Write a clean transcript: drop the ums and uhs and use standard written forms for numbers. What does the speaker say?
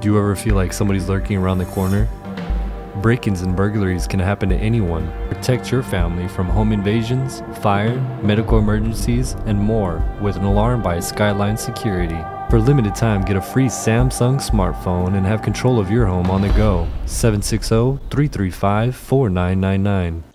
Do you ever feel like somebody's lurking around the corner? Break-ins and burglaries can happen to anyone. Protect your family from home invasions, fire, medical emergencies, and more with an alarm by Skyline Security. For a limited time, get a free Samsung smartphone and have control of your home on the go. 760-335-4999.